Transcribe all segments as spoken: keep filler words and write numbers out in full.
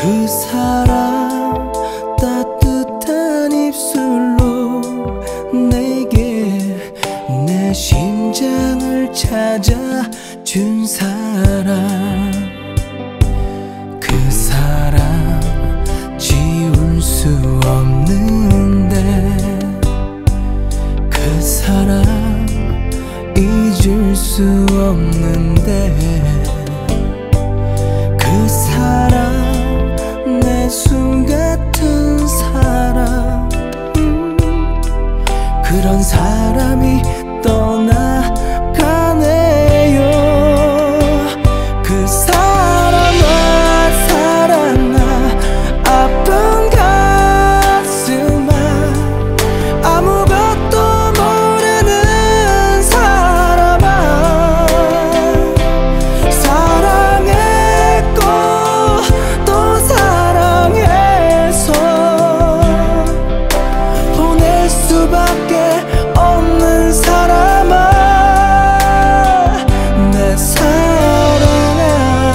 그 사람 따뜻한 입술로 내게 내 심장을 찾아준 사람, 그 사람 지울 수 없는데, 그 사람 잊을 수 없는데, 그 사람 내 숨 같은 사람, 음, 그런 사람이 떠나가네요. 그 사람아 사랑아 아픈 가슴아, 아무것도 모르는 사람아, 사랑했고 또 사랑해서 보낼 수밖에 없는 사람아, 내 사랑아.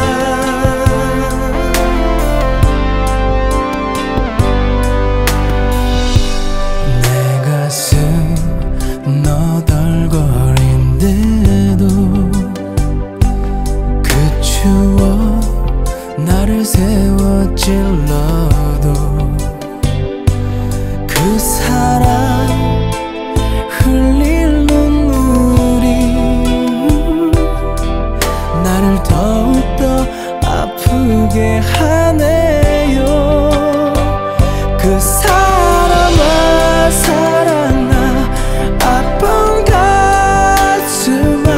내 가슴 너덜거린데도 그 추억 나를 세워 찔러도, 그 사람 흘릴 눈물이 나를 더욱더 아프게 하네요. 그 사람아 사랑아 아픈 가슴아,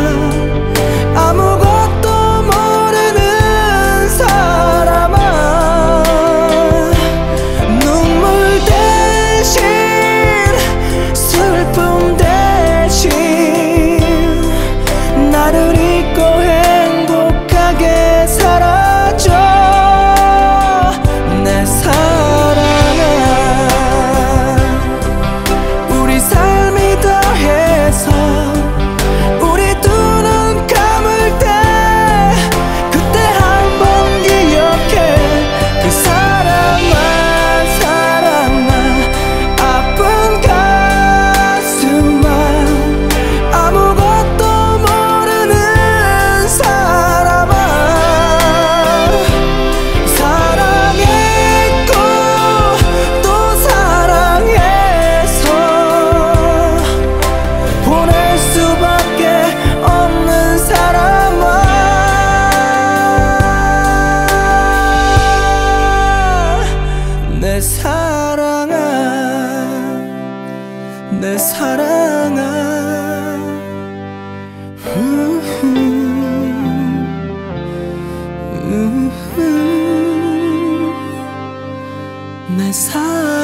아무것도 모르는 사람아, 눈물 대신 슬픔 대신 나를 잊고 행복하게 살아줘, 내 사랑아. 우리 삶이 더해서 우리 두 눈 감을 때 그때 한 번 기억해. 그 사람아 사랑아 아픈 가슴아, 아무것도 모르는 사람아, 사랑했고 또 사랑해서 보낼 수밖에 없는 사람아, 내 사랑아, 내 사랑아. 우후, 우후, 내 사랑아.